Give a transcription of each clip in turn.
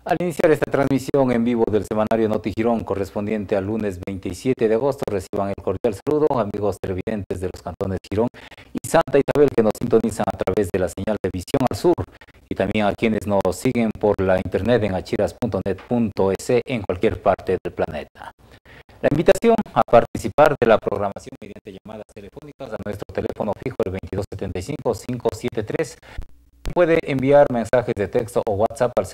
Al iniciar esta transmisión en vivo del semanario Noti Girón correspondiente al lunes 27 de agosto, reciban el cordial saludo amigos televidentes de los cantones Girón y Santa Isabel que nos sintonizan a través de la señal de Visión al Sur y también a quienes nos siguen por la internet en achiras.net.es en cualquier parte del planeta. La invitación a participar de la programación mediante llamadas telefónicas a nuestro teléfono fijo el 2275-573. Puede enviar mensajes de texto o WhatsApp al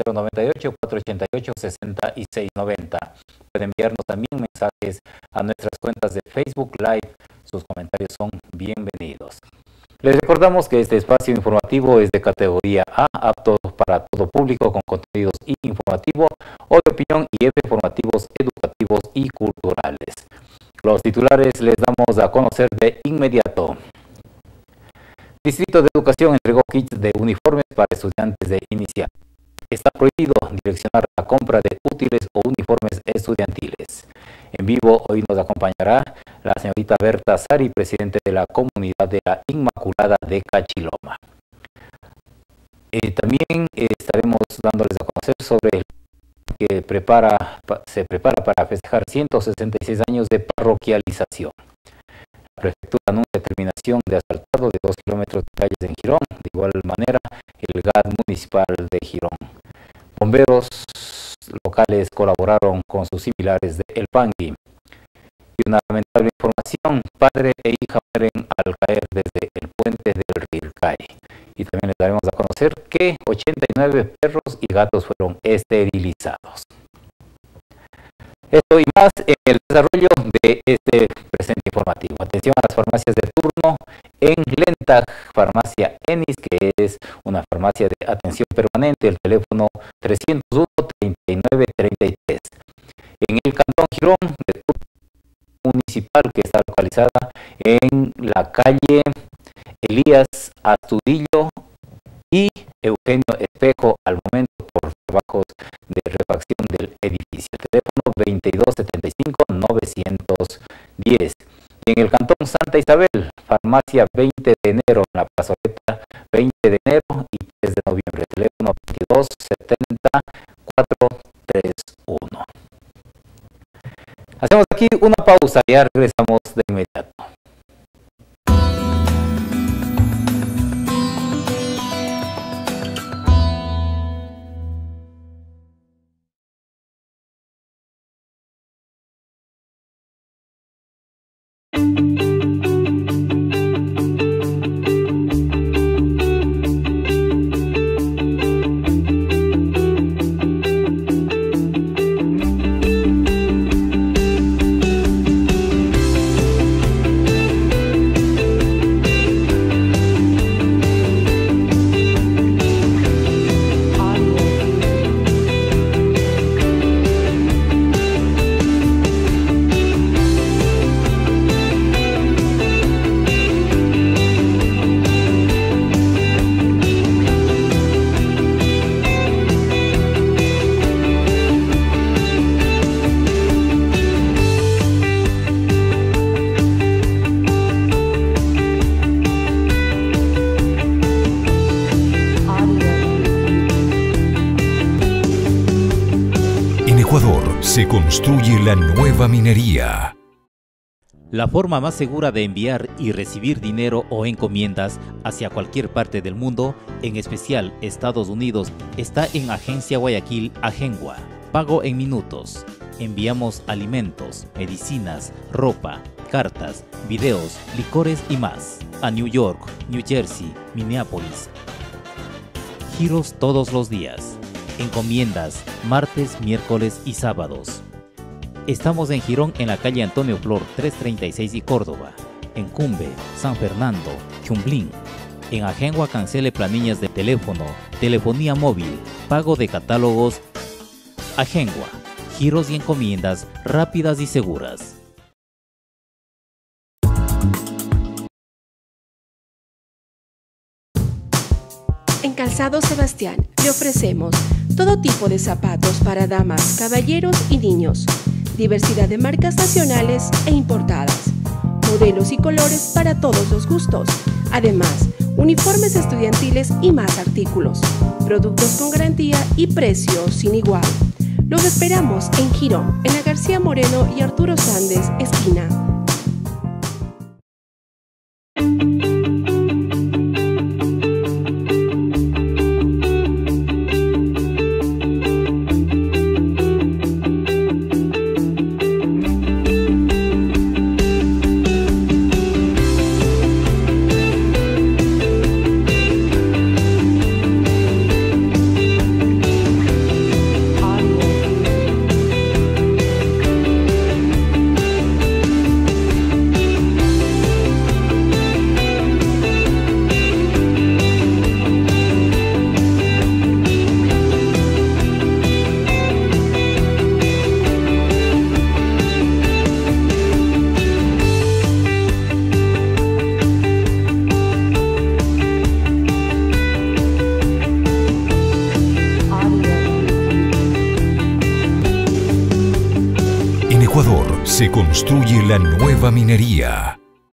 098-488-6690. Puede enviarnos también mensajes a nuestras cuentas de Facebook Live. Sus comentarios son bienvenidos. Les recordamos que este espacio informativo es de categoría A, apto para todo público con contenidos informativo o de opinión y informativos, educativos y culturales. Los titulares les damos a conocer de inmediato. Distrito de Educación entregó kits de uniformes para estudiantes de inicial. Está prohibido direccionar la compra de útiles o uniformes estudiantiles. En vivo hoy nos acompañará la señorita Berta Sari, presidente de la comunidad de la Inmaculada de Cachiloma. También estaremos dándoles a conocer sobre el que se prepara para festejar 166 años de parroquialización. La prefectura anuncia terminación de asfaltado de 2 kilómetros de calles en Girón. De igual manera, el GAD municipal de Girón. Bomberos locales colaboraron con sus similares de El Pangui. Y una lamentable información, padre e hija mueren al caer desde el puente del Rilcay. Y también les daremos a conocer que 89 perros y gatos fueron esterilizados. Esto y más en el desarrollo de este presente informativo. Atención a las farmacias de turno en Lentag, farmacia Enis, que es una farmacia de atención permanente, el teléfono 301-3933. En el Cantón Girón, de turno municipal, que está localizada en la calle Elías Astudillo y Eugenio Espejo, al momento por trabajos de refacción del edificio. El teléfono 2275-910. Y en el Cantón Santa Isabel, farmacia 20 de enero, en la plazoleta 20 de enero y 3 de noviembre. Teléfono 2270-431. Hacemos aquí una pausa y ya regresamos de inmediato. Se construye la nueva minería. La forma más segura de enviar y recibir dinero o encomiendas hacia cualquier parte del mundo, en especial Estados Unidos, está en Agencia Guayaquil Agengua. Pago en minutos. Enviamos alimentos, medicinas, ropa, cartas, videos, licores y más a New York, New Jersey, Minneapolis. Giros todos los días. Encomiendas, martes, miércoles y sábados. Estamos en Girón, en la calle Antonio Flor 336 y Córdoba. En Cumbe, San Fernando, Chumblín. En Agengua cancele planillas de teléfono, telefonía móvil, pago de catálogos. Agengua, giros y encomiendas rápidas y seguras. En Calzado Sebastián le ofrecemos todo tipo de zapatos para damas, caballeros y niños, diversidad de marcas nacionales e importadas, modelos y colores para todos los gustos. Además, uniformes estudiantiles y más artículos. Productos con garantía y precios sin igual. Los esperamos en Girón, en la García Moreno y Arturo Sández, esquina. En Ecuador se construye la nueva minería.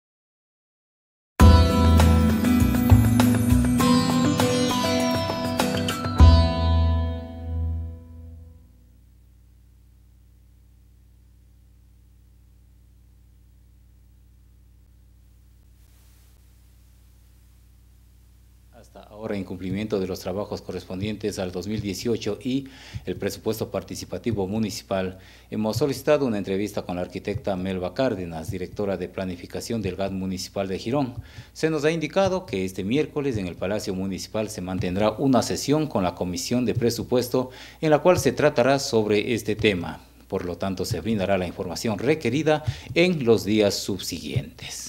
Hasta ahora, en cumplimiento de los trabajos correspondientes al 2018 y el presupuesto participativo municipal, hemos solicitado una entrevista con la arquitecta Melba Cárdenas, directora de planificación del GAD municipal de Girón. Se nos ha indicado que este miércoles en el Palacio Municipal se mantendrá una sesión con la Comisión de Presupuesto en la cual se tratará sobre este tema. Por lo tanto, se brindará la información requerida en los días subsiguientes.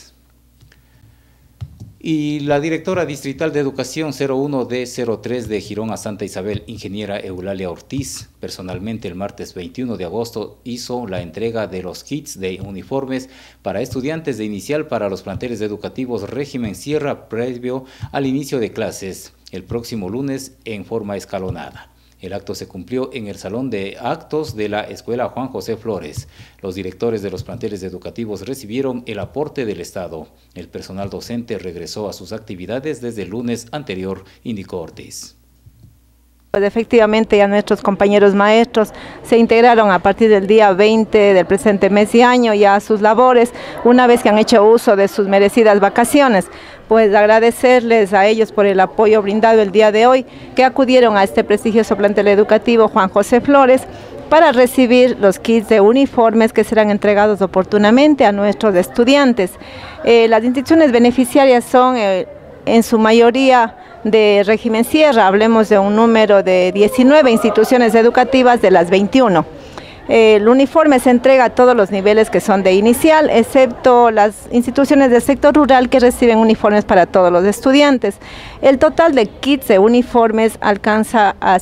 Y la directora distrital de Educación 01D03 de Girón a Santa Isabel, ingeniera Eulalia Ortiz, personalmente el martes 21 de agosto hizo la entrega de los kits de uniformes para estudiantes de inicial para los planteles educativos régimen Sierra previo al inicio de clases el próximo lunes en forma escalonada. El acto se cumplió en el Salón de Actos de la Escuela Juan José Flores. Los directores de los planteles educativos recibieron el aporte del Estado. El personal docente regresó a sus actividades desde el lunes anterior, indicó Ortiz. Pues efectivamente ya nuestros compañeros maestros se integraron a partir del día 20 del presente mes y año ya a sus labores, una vez que han hecho uso de sus merecidas vacaciones. Pues agradecerles a ellos por el apoyo brindado el día de hoy, que acudieron a este prestigioso plantel educativo Juan José Flores para recibir los kits de uniformes que serán entregados oportunamente a nuestros estudiantes. Las instituciones beneficiarias son en su mayoría de régimen Sierra, hablemos de un número de 19 instituciones educativas de las 21. El uniforme se entrega a todos los niveles que son de inicial, excepto las instituciones del sector rural que reciben uniformes para todos los estudiantes. El total de kits de uniformes alcanza a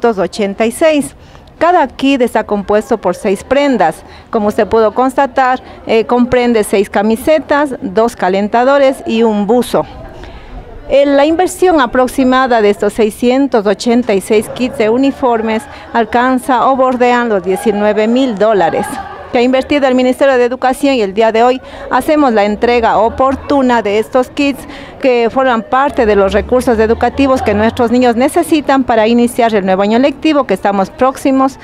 686. Cada kit está compuesto por 6 prendas. Como usted pudo constatar, comprende 6 camisetas, 2 calentadores y un buzo. La inversión aproximada de estos 686 kits de uniformes alcanza o bordean los $19.000 que ha invertido el Ministerio de Educación, y el día de hoy hacemos la entrega oportuna de estos kits que forman parte de los recursos educativos que nuestros niños necesitan para iniciar el nuevo año lectivo que estamos próximos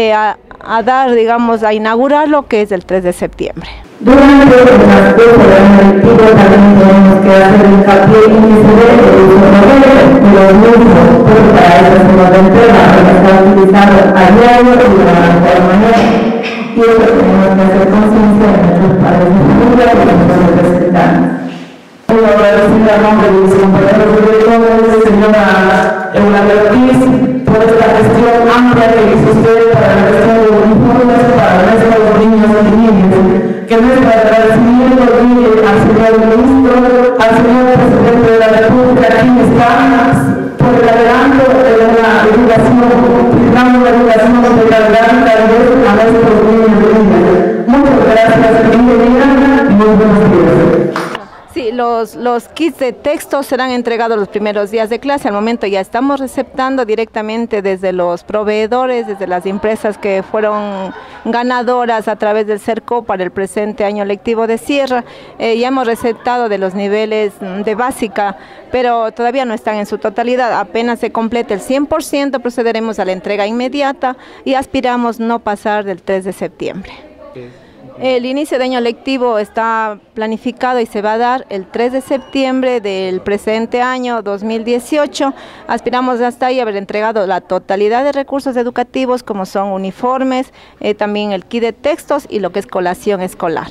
a dar, digamos, a inaugurarlo, que es el 3 de septiembre. Durante el transcurso del año lectivo también tenemos que hacer hincapié en que se debe el uso correcto de los mismos, porque para eso se nos entrega, porque está utilizado a diario y de la mejor manera. Y eso tenemos que hacer conciencia de nuestros padres de familia y de nuestros representantes. Quiero agradecer a nombre de mis compañeros directores, señora Eulalia Ortiz, por esta gestión amplia que hizo usted para la gestión de uniformes para nuestros niños y niñas. Que nuestro agradecimiento llegue al señor ministro, al señor presidente de la República, aquí está, por el adelanto de una educación, dando una educación de gran calidad a nuestros niños y niñas. Muchas gracias, ingeniera, y muy buenos días. Sí, Los kits de texto serán entregados los primeros días de clase. Al momento ya estamos receptando directamente desde los proveedores, desde las empresas que fueron ganadoras a través del CERCO para el presente año lectivo de cierre. Ya hemos receptado de los niveles de básica, pero todavía no están en su totalidad. Apenas se complete el 100%, procederemos a la entrega inmediata y aspiramos no pasar del 3 de septiembre. El inicio de año lectivo está planificado y se va a dar el 3 de septiembre del presente año 2018. Aspiramos hasta ahí haber entregado la totalidad de recursos educativos como son uniformes, también el kit de textos y lo que es colación escolar.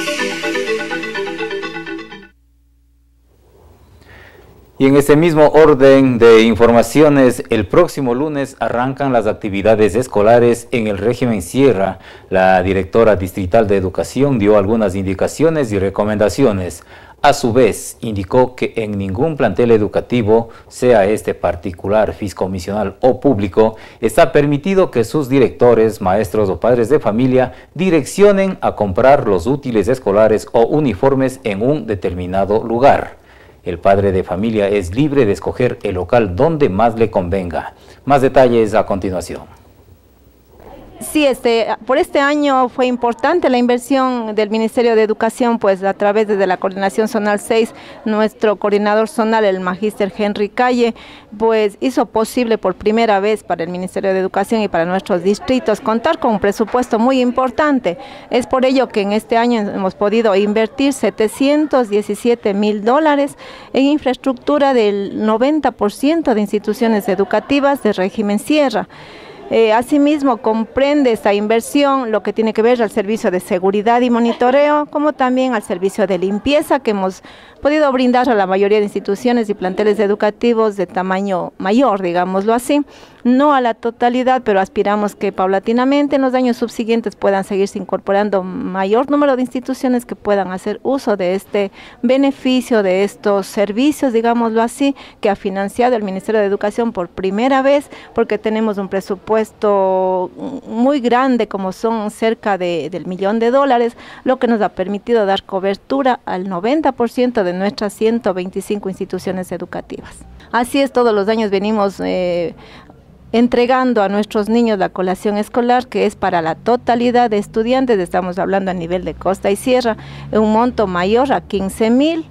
Y en ese mismo orden de informaciones, el próximo lunes arrancan las actividades escolares en el régimen Sierra. La directora distrital de Educación dio algunas indicaciones y recomendaciones. A su vez, indicó que en ningún plantel educativo, sea este particular, fiscomisional o público, está permitido que sus directores, maestros o padres de familia direccionen a comprar los útiles escolares o uniformes en un determinado lugar. El padre de familia es libre de escoger el local donde más le convenga. Más detalles a continuación. Sí, por este año fue importante la inversión del Ministerio de Educación, pues a través de la Coordinación Zonal 6, nuestro coordinador zonal, el magíster Henry Calle, pues hizo posible por primera vez para el Ministerio de Educación y para nuestros distritos contar con un presupuesto muy importante. Es por ello que en este año hemos podido invertir $717,000 en infraestructura del 90% de instituciones educativas de régimen Sierra. Asimismo, comprende esta inversión lo que tiene que ver al servicio de seguridad y monitoreo, como también al servicio de limpieza que hemos podido brindar a la mayoría de instituciones y planteles educativos de tamaño mayor, digámoslo así. No a la totalidad, pero aspiramos que paulatinamente en los años subsiguientes puedan seguirse incorporando mayor número de instituciones que puedan hacer uso de este beneficio, de estos servicios, digámoslo así, que ha financiado el Ministerio de Educación por primera vez, porque tenemos un presupuesto muy grande, como son cerca del $1.000.000, lo que nos ha permitido dar cobertura al 90% de nuestras 125 instituciones educativas. Así es, todos los años venimos entregando a nuestros niños la colación escolar, que es para la totalidad de estudiantes. Estamos hablando a nivel de costa y sierra, un monto mayor a 15,000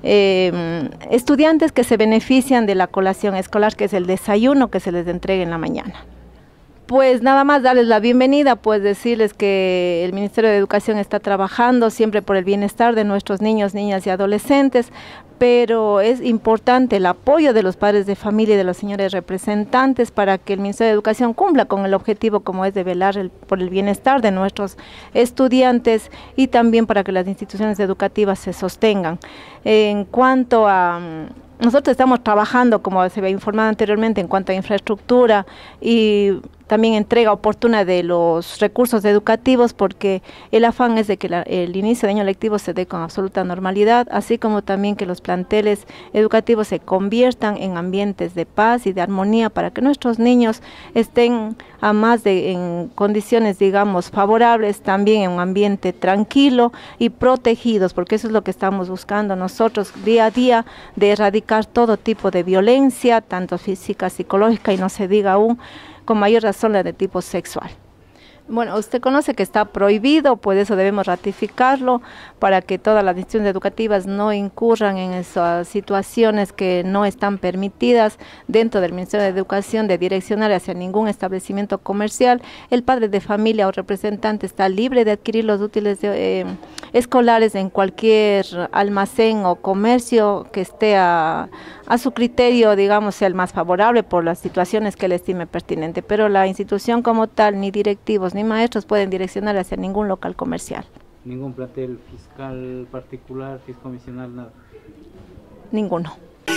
estudiantes que se benefician de la colación escolar, que es el desayuno que se les entrega en la mañana. Pues nada más darles la bienvenida, pues decirles que el Ministerio de Educación está trabajando siempre por el bienestar de nuestros niños, niñas y adolescentes, pero es importante el apoyo de los padres de familia y de los señores representantes para que el Ministerio de Educación cumpla con el objetivo como es de velar por el bienestar de nuestros estudiantes y también para que las instituciones educativas se sostengan. En cuanto a... Nosotros estamos trabajando, como se había informado anteriormente, en cuanto a infraestructura y también entrega oportuna de los recursos educativos, porque el afán es de que el inicio de año lectivo se dé con absoluta normalidad, así como también que los planteles educativos se conviertan en ambientes de paz y de armonía para que nuestros niños estén en condiciones, digamos, favorables, también en un ambiente tranquilo y protegidos, porque eso es lo que estamos buscando nosotros día a día, de erradicar todo tipo de violencia, tanto física, psicológica y no se diga aún, con mayor razón la de tipo sexual. Bueno, usted conoce que está prohibido, pues eso debemos ratificarlo para que todas las instituciones educativas no incurran en esas situaciones que no están permitidas dentro del Ministerio de Educación de direccionar hacia ningún establecimiento comercial. El padre de familia o representante está libre de adquirir los útiles escolares en cualquier almacén o comercio que esté a su criterio, digamos, sea el más favorable por las situaciones que él estime pertinente, pero la institución como tal, ni directivos ni maestros pueden direccionar hacia ningún local comercial. ¿Ningún plantel fiscal particular, fiscomisional, nada? Ninguno.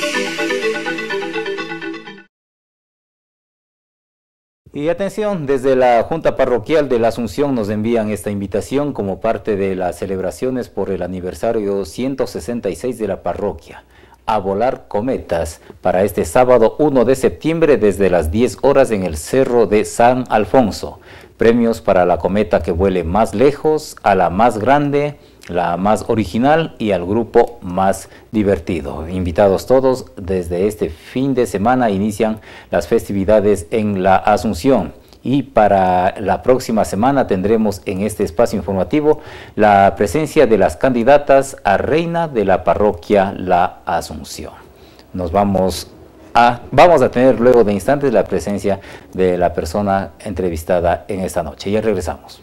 Y atención, desde la Junta Parroquial de la Asunción nos envían esta invitación como parte de las celebraciones por el aniversario 166 de la parroquia, a volar cometas para este sábado 1 de septiembre desde las 10 horas en el Cerro de San Alfonso. Premios para la cometa que vuele más lejos, a la más grande, la más original y al grupo más divertido. Invitados todos, desde este fin de semana inician las festividades en la Asunción. Y para la próxima semana tendremos en este espacio informativo la presencia de las candidatas a reina de la parroquia La Asunción. Vamos a tener luego de instantes la presencia de la persona entrevistada en esta noche. Ya regresamos.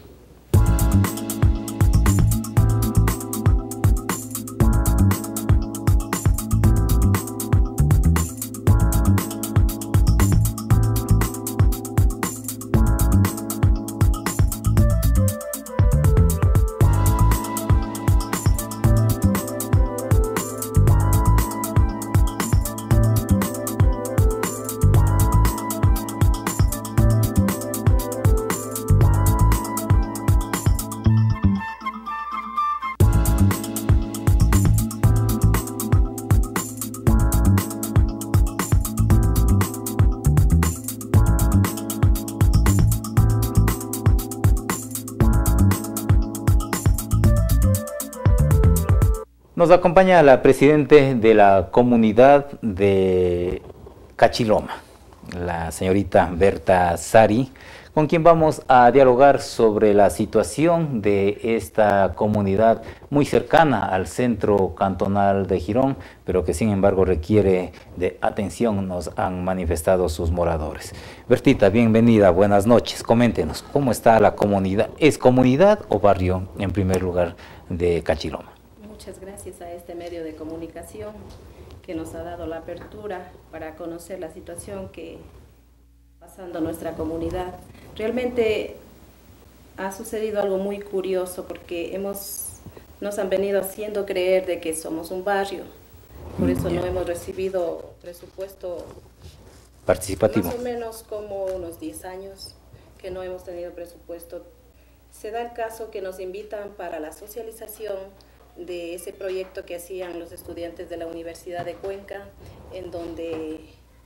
Nos acompaña la presidenta de la comunidad de Cachiloma, la señorita Berta Sari, con quien vamos a dialogar sobre la situación de esta comunidad muy cercana al centro cantonal de Girón, pero que sin embargo requiere de atención, nos han manifestado sus moradores. Bertita, bienvenida, buenas noches. Coméntenos, ¿cómo está la comunidad? ¿Es comunidad o barrio en primer lugar de Cachiloma? Muchas gracias a este medio de comunicación que nos ha dado la apertura para conocer la situación que está pasando nuestra comunidad. Realmente ha sucedido algo muy curioso porque nos han venido haciendo creer de que somos un barrio, por eso no hemos recibido presupuesto participativo. Más o menos como unos 10 años que no hemos tenido presupuesto. Se da el caso que nos invitan para la socialización de ese proyecto que hacían los estudiantes de la Universidad de Cuenca, en donde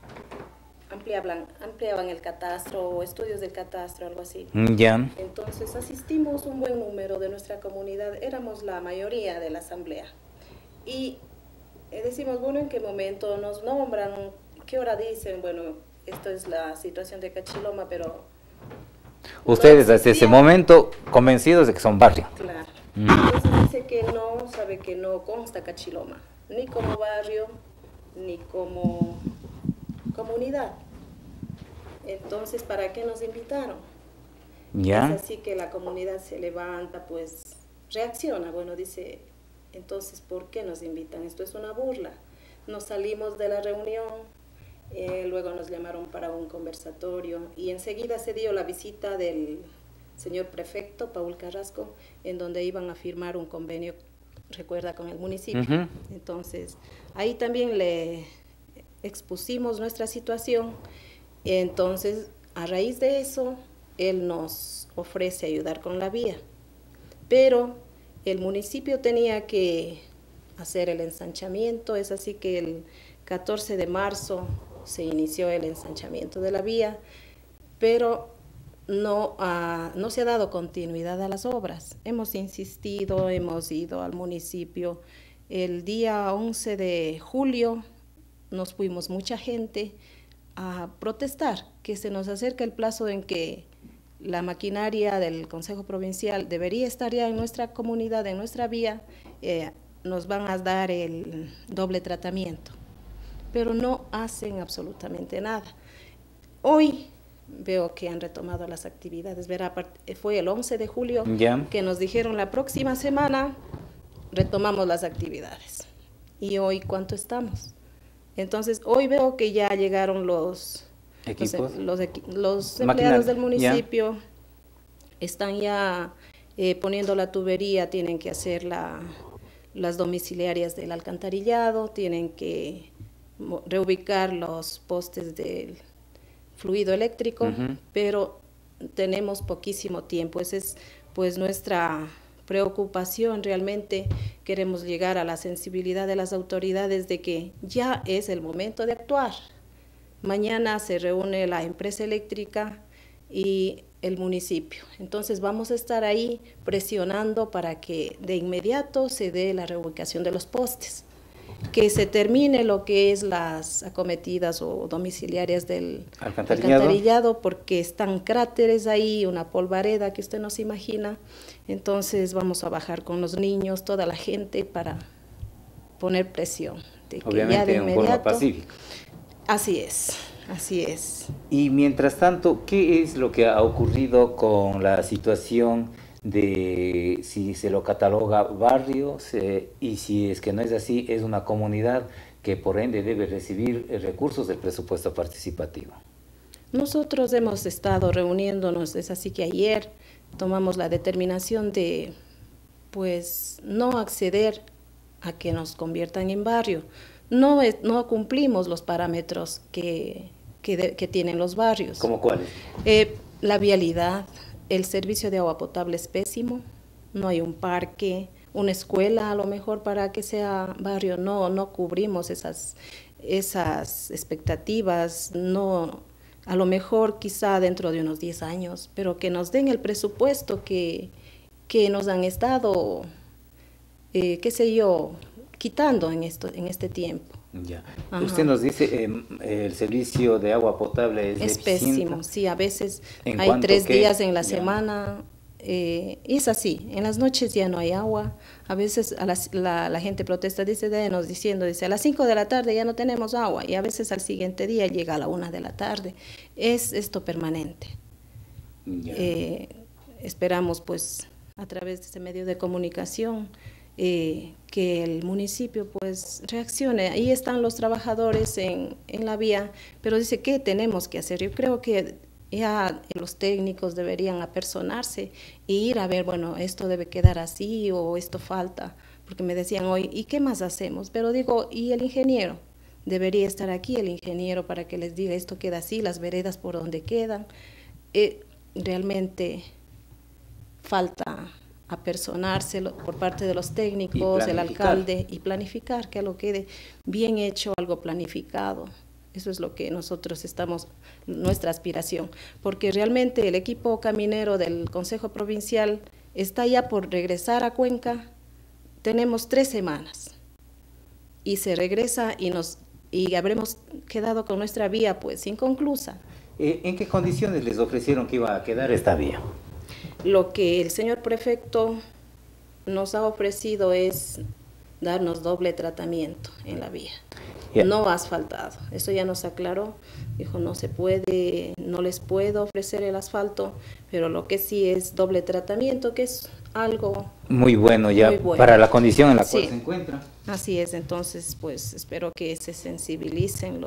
ampliaban el catastro o estudios del catastro, algo así. Ya. Entonces asistimos un buen número de nuestra comunidad, éramos la mayoría de la asamblea. Y decimos, bueno, ¿en qué momento nos nombran? ¿Qué hora dicen? Bueno, esto es la situación de Cachiloma, pero... Ustedes desde ese momento convencidos de que son barrio. Claro. Entonces dice que no, sabe que no consta Cachiloma, ni como barrio, ni como comunidad. Entonces, ¿para qué nos invitaron? Ya. Es así que la comunidad se levanta, pues reacciona. Bueno, dice, entonces, ¿por qué nos invitan? Esto es una burla. Nos salimos de la reunión, luego nos llamaron para un conversatorio y enseguida se dio la visita del señor prefecto, Paul Carrasco, en donde iban a firmar un convenio, recuerda, con el municipio. Entonces, ahí también le expusimos nuestra situación. Entonces, a raíz de eso, él nos ofrece ayudar con la vía. Pero el municipio tenía que hacer el ensanchamiento, es así que el 14 de marzo se inició el ensanchamiento de la vía, pero no se ha dado continuidad a las obras. Hemos insistido, hemos ido al municipio. El día 11 de julio nos fuimos mucha gente a protestar, que se nos acerca el plazo en que la maquinaria del Consejo Provincial debería estar ya en nuestra comunidad, en nuestra vía, nos van a dar el doble tratamiento, pero no hacen absolutamente nada. Hoy veo que han retomado las actividades, verá, fue el 11 de julio que nos dijeron la próxima semana retomamos las actividades. Y hoy, ¿cuánto estamos? Entonces, hoy veo que ya llegaron los empleados del municipio, están ya poniendo la tubería, tienen que hacer las domiciliarias del alcantarillado, tienen que reubicar los postes del fluido eléctrico, pero tenemos poquísimo tiempo. Esa es pues nuestra preocupación. Realmente queremos llegar a la sensibilidad de las autoridades de que ya es el momento de actuar. Mañana se reúne la empresa eléctrica y el municipio. Entonces vamos a estar ahí presionando para que de inmediato se dé la reubicación de los postes, que se termine lo que es las acometidas o domiciliarias del alcantarillado, porque están cráteres ahí, una polvareda que usted no se imagina. Entonces vamos a bajar con los niños, toda la gente, para poner presión. De que obviamente ya de en inmediato, forma pacífica. Así es, así es. Y mientras tanto, ¿qué es lo que ha ocurrido con la situación de si se lo cataloga barrio y si es que no es así, es una comunidad que por ende debe recibir recursos del presupuesto participativo? Nosotros hemos estado reuniéndonos, es así que ayer tomamos la determinación de pues no acceder a que nos conviertan en barrio. No cumplimos los parámetros que tienen los barrios. ¿Cómo cuáles? La vialidad, el servicio de agua potable es pésimo, no hay un parque, una escuela a lo mejor para que sea barrio, no cubrimos esas expectativas, no, a lo mejor quizá dentro de unos 10 años, pero que nos den el presupuesto que nos han estado, qué sé yo, quitando en este tiempo. Ya. Ajá. Usted nos dice el servicio de agua potable es pésimo, sí, a veces hay 3 días en la semana, es así, en las noches ya no hay agua, a veces la gente protesta, dice a las 5 de la tarde ya no tenemos agua, y a veces al siguiente día llega a la 1 de la tarde, es esto permanente. Esperamos pues a través de este medio de comunicación que el municipio pues reaccione. Ahí están los trabajadores en la vía, pero dice, ¿qué tenemos que hacer? Yo creo que ya los técnicos deberían apersonarse e ir a ver, bueno, esto debe quedar así o esto falta, porque me decían hoy, ¿y qué más hacemos? Pero digo, ¿y el ingeniero? Debería estar aquí el ingeniero para que les diga, esto queda así, las veredas por donde quedan. Realmente falta apersonarse por parte de los técnicos, el alcalde, y planificar que algo quede bien hecho, algo planificado. Eso es lo que nosotros nuestra aspiración, porque realmente el equipo caminero del Consejo Provincial está ya por regresar a Cuenca. Tenemos 3 semanas y se regresa y habremos quedado con nuestra vía pues inconclusa. ¿En qué condiciones les ofrecieron que iba a quedar esta vía? Lo que el señor prefecto nos ha ofrecido es darnos doble tratamiento en la vía. No asfaltado, eso ya nos aclaró, dijo no se puede, no les puedo ofrecer el asfalto, pero lo que sí es doble tratamiento, que es algo muy bueno ya, muy bueno para la condición en la cual se encuentra. Así es, entonces pues espero que se sensibilicen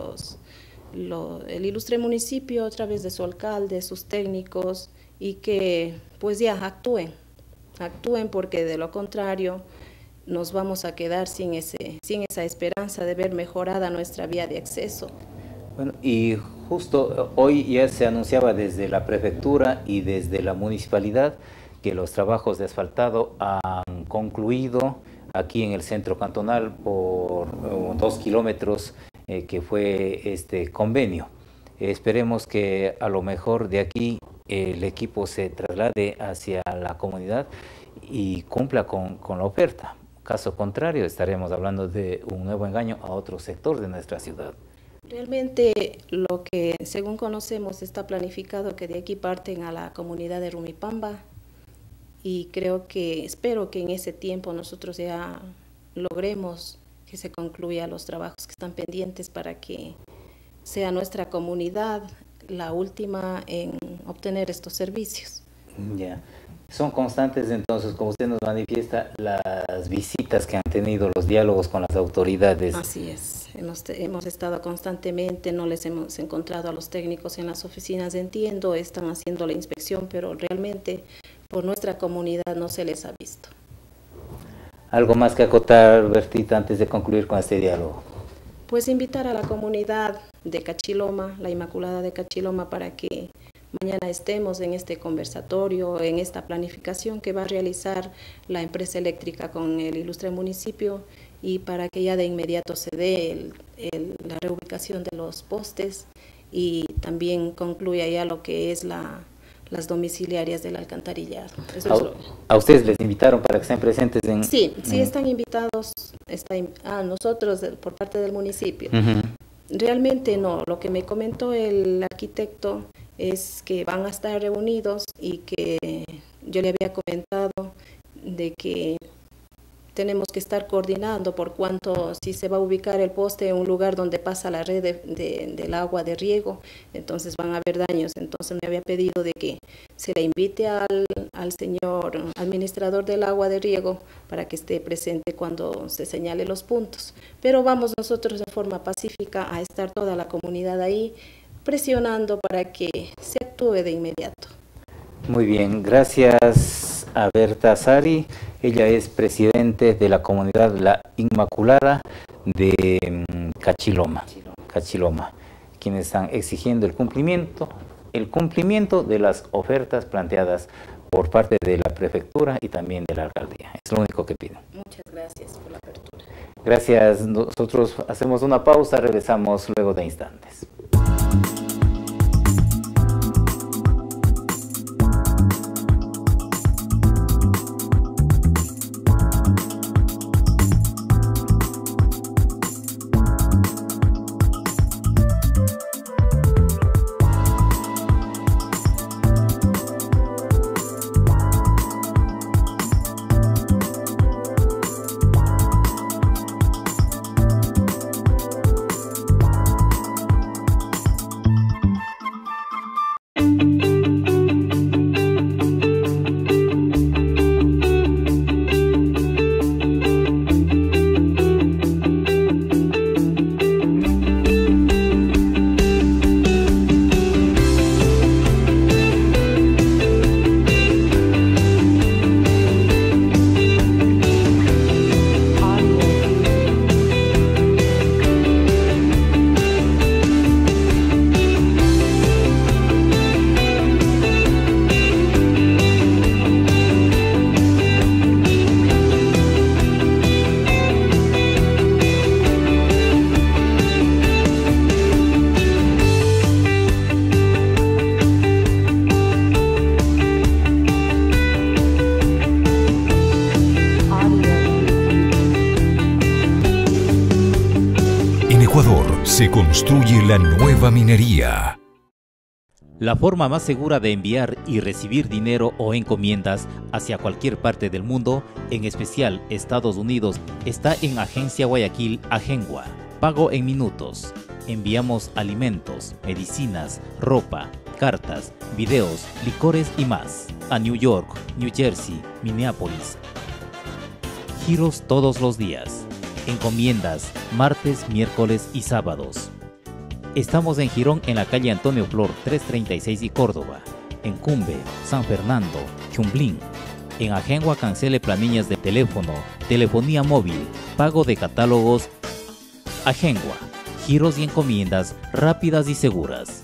el ilustre municipio a través de su alcalde, sus técnicos, y que pues ya actúen porque de lo contrario nos vamos a quedar sin esa esperanza de ver mejorada nuestra vía de acceso. Bueno, y justo hoy ya se anunciaba desde la prefectura y desde la municipalidad que los trabajos de asfaltado han concluido aquí en el centro cantonal por 2 kilómetros que fue este convenio. Esperemos que a lo mejor de aquí el equipo se traslade hacia la comunidad y cumpla con la oferta. Caso contrario, estaremos hablando de un nuevo engaño a otro sector de nuestra ciudad. Realmente lo que según conocemos está planificado que de aquí parten a la comunidad de Rumipamba, y espero que en ese tiempo nosotros ya logremos que se concluya los trabajos que están pendientes para que sea nuestra comunidad la última en obtener estos servicios. Ya. Son constantes entonces, como usted nos manifiesta, las visitas que han tenido, los diálogos con las autoridades. Así es, hemos estado constantemente, no les hemos encontrado a los técnicos en las oficinas, entiendo, están haciendo la inspección, pero realmente por nuestra comunidad no se les ha visto. ¿Algo más que acotar, Bertita, antes de concluir con este diálogo? Pues invitar a la comunidad de Cachiloma, la Inmaculada de Cachiloma, para que mañana estemos en este conversatorio, en esta planificación que va a realizar la empresa eléctrica con el ilustre municipio, y para que ya de inmediato se dé la reubicación de los postes y también concluya ya lo que es la las domiciliarias del alcantarillado. ¿A ustedes les invitaron para que estén presentes en...? Sí, están invitados a nosotros por parte del municipio. Realmente no, lo que me comentó el arquitecto es que van a estar reunidos y que yo le había comentado de que tenemos que estar coordinando por cuanto si se va a ubicar el poste en un lugar donde pasa la red del agua de riego, entonces van a haber daños. Entonces me había pedido de que se le invite al señor administrador del agua de riego para que esté presente cuando se señale los puntos. Pero vamos nosotros de forma pacífica a estar toda la comunidad ahí presionando para que se actúe de inmediato. Muy bien, gracias a Berta Sari. Ella es presidente de la comunidad La Inmaculada de Cachiloma, quienes están exigiendo el cumplimiento de las ofertas planteadas por parte de la prefectura y también de la alcaldía. Es lo único que piden. Muchas gracias por la apertura. Gracias. Nosotros hacemos una pausa, regresamos luego de instantes. Se construye la nueva minería. La forma más segura de enviar y recibir dinero o encomiendas hacia cualquier parte del mundo, en especial Estados Unidos, está en Agencia Guayaquil Agengua. Pago en minutos. Enviamos alimentos, medicinas, ropa, cartas, videos, licores y más a New York, New Jersey, Minneapolis. Giros todos los días. Encomiendas, martes, miércoles y sábados. Estamos en Girón, en la calle Antonio Flor 336 y Córdoba. En Cumbe, San Fernando, Chumblín. En Agengua cancele planillas de teléfono, telefonía móvil, pago de catálogos. Agengua, giros y encomiendas rápidas y seguras.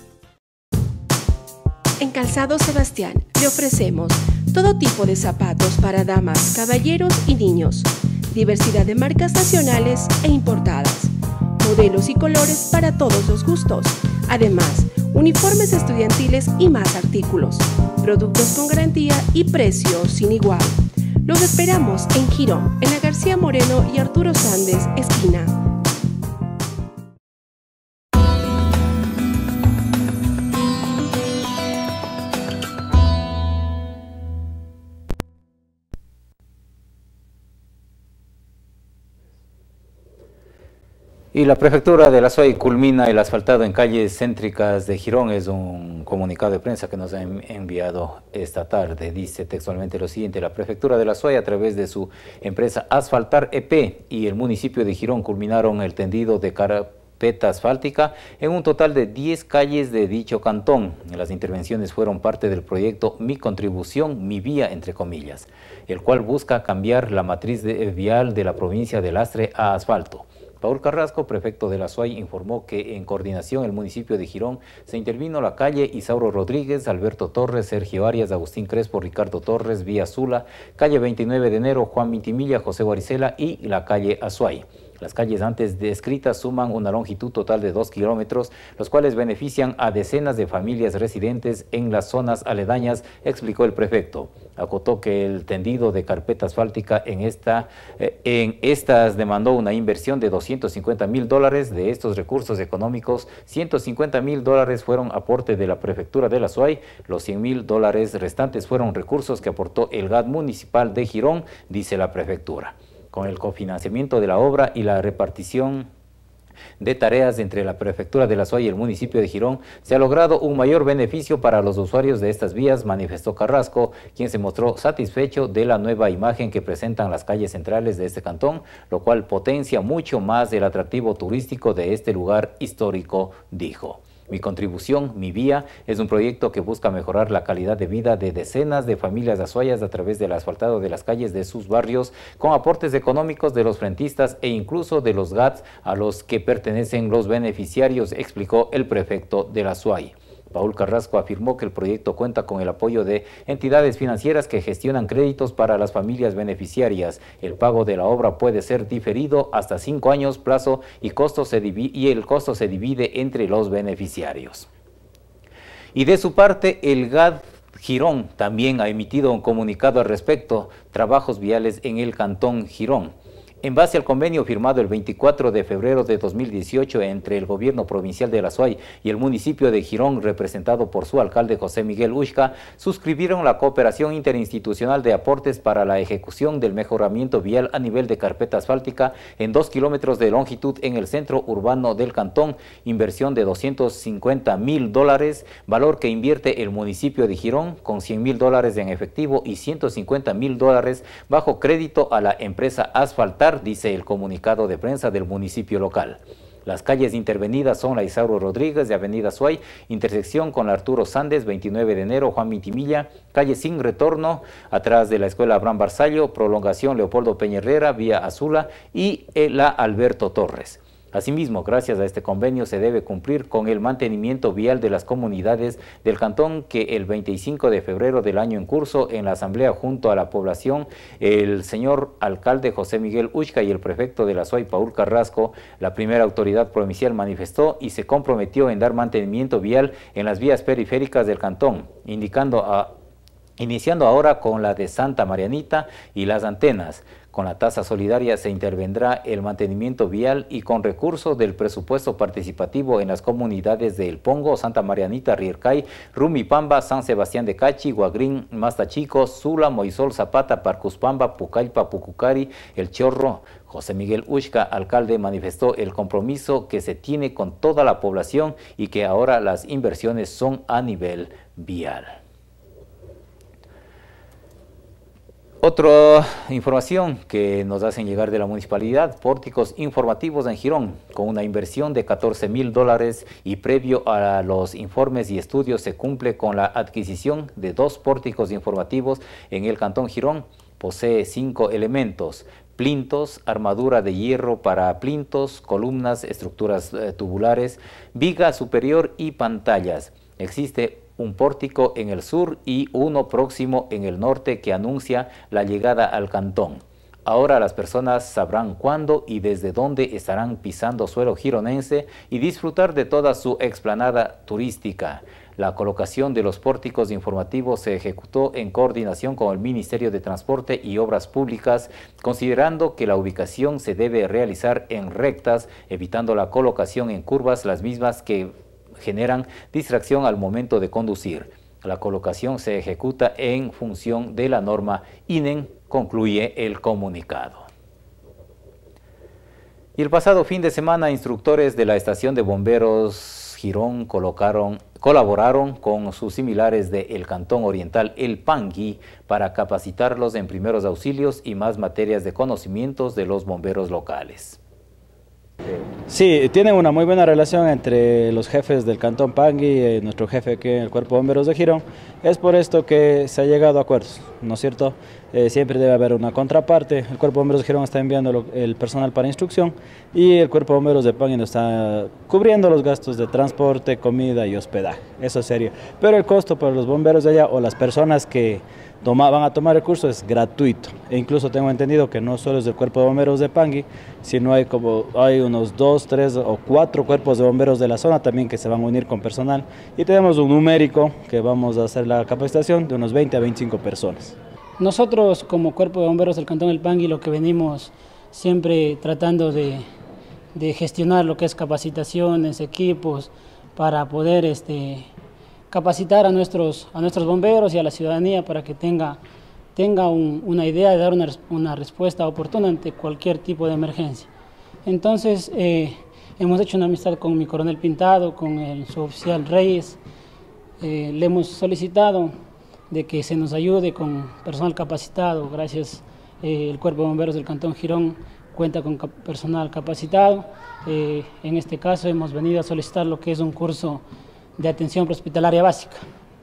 En Calzado Sebastián le ofrecemos todo tipo de zapatos para damas, caballeros y niños. Diversidad de marcas nacionales e importadas, modelos y colores para todos los gustos. Además, uniformes estudiantiles y más artículos, productos con garantía y precio sin igual. Los esperamos en Girón, en la García Moreno y Arturo Sández, esquina. Y la prefectura de la SUAY culmina el asfaltado en calles céntricas de Girón. Es un comunicado de prensa que nos ha enviado esta tarde. Dice textualmente lo siguiente: la prefectura de la SUAY, a través de su empresa Asfaltar EP y el municipio de Girón, culminaron el tendido de carpeta asfáltica en un total de 10 calles de dicho cantón. Las intervenciones fueron parte del proyecto Mi Contribución, Mi Vía, entre comillas, el cual busca cambiar la matriz vial de la provincia de Lastre a asfalto. Paul Carrasco, prefecto de la SUAY, informó que en coordinación el municipio de Girón se intervino la calle Isauro Rodríguez, Alberto Torres, Sergio Arias, Agustín Crespo, Ricardo Torres, Vía Sula, calle 29 de enero, Juan Mintimilla, José Guaricela y la calle Azuay. Las calles antes descritas suman una longitud total de 2 kilómetros, los cuales benefician a decenas de familias residentes en las zonas aledañas, explicó el prefecto. Acotó que el tendido de carpeta asfáltica en estas demandó una inversión de $250.000. De estos recursos económicos, $150.000 fueron aporte de la prefectura de la SUAY. Los $100.000 restantes fueron recursos que aportó el GAD municipal de Girón, dice la prefectura. Con el cofinanciamiento de la obra y la repartición de tareas entre la prefectura de la SUAY y el municipio de Girón, se ha logrado un mayor beneficio para los usuarios de estas vías, manifestó Carrasco, quien se mostró satisfecho de la nueva imagen que presentan las calles centrales de este cantón, lo cual potencia mucho más el atractivo turístico de este lugar histórico, dijo. Mi contribución, mi vía, es un proyecto que busca mejorar la calidad de vida de decenas de familias azuayas a través del asfaltado de las calles de sus barrios, con aportes económicos de los frentistas e incluso de los GATS a los que pertenecen los beneficiarios, explicó el prefecto de la SUAY. Paul Carrasco afirmó que el proyecto cuenta con el apoyo de entidades financieras que gestionan créditos para las familias beneficiarias. El pago de la obra puede ser diferido hasta 5 años plazo y el costo se divide entre los beneficiarios. Y de su parte, el GAD Girón también ha emitido un comunicado al respecto, trabajos viales en el cantón Girón. En base al convenio firmado el 24 de febrero de 2018 entre el gobierno provincial de la SUAY y el municipio de Girón, representado por su alcalde José Miguel Ushka, suscribieron la cooperación interinstitucional de aportes para la ejecución del mejoramiento vial a nivel de carpeta asfáltica en 2 kilómetros de longitud en el centro urbano del cantón, inversión de $250.000, valor que invierte el municipio de Girón con $100.000 en efectivo y $150.000 bajo crédito a la empresa Asfaltar, dice el comunicado de prensa del municipio local. Las calles intervenidas son la Isauro Rodríguez de Avenida SUAY, intersección con la Arturo Sandes, 29 de enero, Juan Mintimilla, calle Sin Retorno, atrás de la Escuela Abraham Barzallo, prolongación Leopoldo Peñerrera, vía Azula y la Alberto Torres. Asimismo, gracias a este convenio se debe cumplir con el mantenimiento vial de las comunidades del cantón que el 25 de febrero del año en curso en la asamblea junto a la población, el señor alcalde José Miguel Ushka y el prefecto de la SUAY, Paul Carrasco, la primera autoridad provincial, manifestó y se comprometió en dar mantenimiento vial en las vías periféricas del cantón, iniciando ahora con la de Santa Marianita y las antenas. Con la tasa solidaria se intervendrá el mantenimiento vial y con recursos del presupuesto participativo en las comunidades de El Pongo, Santa Marianita, Riircay, Rumipamba, San Sebastián de Cachi, Guagrín, Mastachico, Sula, Moisol, Zapata, Parcuspamba, Pucallpa, Pucucari, El Chorro. José Miguel Ushka, alcalde, manifestó el compromiso que se tiene con toda la población y que ahora las inversiones son a nivel vial. Otra información que nos hacen llegar de la municipalidad: pórticos informativos en Girón, con una inversión de $14.000 y previo a los informes y estudios se cumple con la adquisición de 2 pórticos informativos en el cantón Girón. Posee 5 elementos: plintos, armadura de hierro para plintos, columnas, estructuras tubulares, viga superior y pantallas. Existe un pórtico en el sur y uno próximo en el norte que anuncia la llegada al cantón. Ahora las personas sabrán cuándo y desde dónde estarán pisando suelo gironense y disfrutar de toda su explanada turística. La colocación de los pórticos informativos se ejecutó en coordinación con el Ministerio de Transporte y Obras Públicas, considerando que la ubicación se debe realizar en rectas, evitando la colocación en curvas, las mismas que generan distracción al momento de conducir. La colocación se ejecuta en función de la norma INEN, concluye el comunicado. Y el pasado fin de semana, instructores de la estación de bomberos Girón colaboraron con sus similares del Cantón Oriental El Pangui para capacitarlos en primeros auxilios y más materias de conocimientos de los bomberos locales. Sí, tienen una muy buena relación entre los jefes del Cantón Pangui y nuestro jefe aquí en el Cuerpo de Bomberos de Girón. Es por esto que se ha llegado a acuerdos, ¿no es cierto? Siempre debe haber una contraparte. El Cuerpo de Bomberos de Girón está enviando el personal para instrucción y el Cuerpo de Bomberos de Pangui nos está cubriendo los gastos de transporte, comida y hospedaje. Eso sería. Pero el costo para los bomberos de allá o las personas que van a tomar el curso es gratuito. E incluso tengo entendido que no solo es del Cuerpo de Bomberos de Pangui, sino hay unos 2, 3 o 4 cuerpos de bomberos de la zona también que se van a unir con personal. Y tenemos un numérico que vamos a hacer la capacitación de unos 20 a 25 personas. Nosotros como Cuerpo de Bomberos del Cantón del Pangui lo que venimos siempre tratando de gestionar lo que es capacitaciones, equipos, para poder capacitar a nuestros bomberos y a la ciudadanía para que tenga una idea de dar una respuesta oportuna ante cualquier tipo de emergencia. Entonces hemos hecho una amistad con mi coronel Pintado, con el suboficial Reyes. Le hemos solicitado de que se nos ayude con personal capacitado. Gracias, el Cuerpo de Bomberos del Cantón Girón cuenta con personal capacitado. En este caso hemos venido a solicitar lo que es un curso de atención prehospitalaria básica.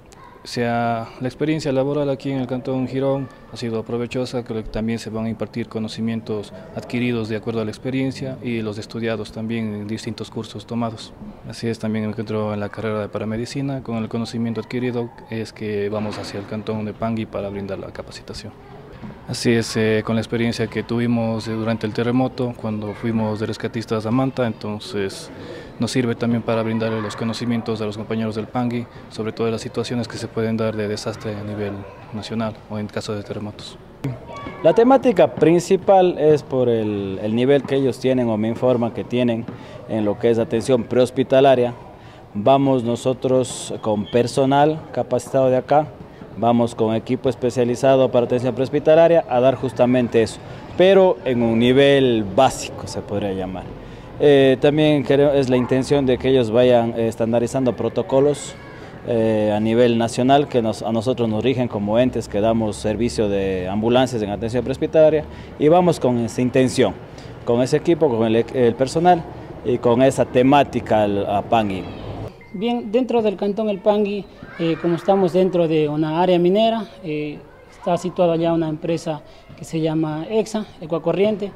La experiencia laboral aquí en el Cantón Girón ha sido provechosa, creo que también se van a impartir conocimientos adquiridos de acuerdo a la experiencia y los estudiados también en distintos cursos tomados. Así es, también me encuentro en la carrera de paramedicina, con el conocimiento adquirido es que vamos hacia el Cantón de Pangui para brindar la capacitación. Así es, con la experiencia que tuvimos durante el terremoto, cuando fuimos de rescatistas a Manta, entonces nos sirve también para brindar los conocimientos a los compañeros del Pangui, sobre todo de las situaciones que se pueden dar de desastre a nivel nacional o en caso de terremotos. La temática principal es por el nivel que ellos tienen o me informan que tienen en lo que es atención prehospitalaria. Vamos nosotros con personal capacitado de acá, vamos con equipo especializado para atención prehospitalaria a dar justamente eso, pero en un nivel básico se podría llamar. También es la intención de que ellos vayan estandarizando protocolos a nivel nacional que a nosotros nos rigen como entes que damos servicio de ambulancias en atención prehospitalaria y vamos con esa intención, con ese equipo, con el personal y con esa temática a Pangui. Bien, dentro del Cantón El Pangui, como estamos dentro de una área minera, está situada allá una empresa que se llama EXA, Ecuacorriente.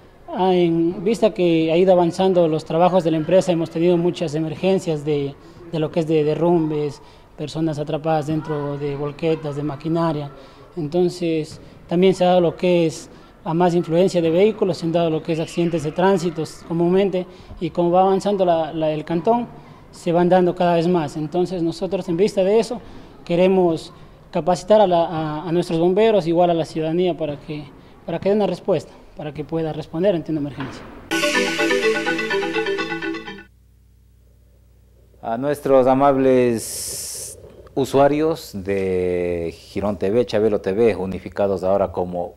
En vista que ha ido avanzando los trabajos de la empresa, hemos tenido muchas emergencias de lo que es de derrumbes, personas atrapadas dentro de volquetas, de maquinaria. Entonces, también se ha dado lo que es a más influencia de vehículos, se han dado lo que es accidentes de tránsito comúnmente, y como va avanzando el cantón, se van dando cada vez más. Entonces, nosotros en vista de eso, queremos capacitar a nuestros bomberos, igual a la ciudadanía, para que dé una respuesta, para que pueda responder ante una emergencia. A nuestros amables usuarios de Girón TV, Chabelo TV, unificados ahora como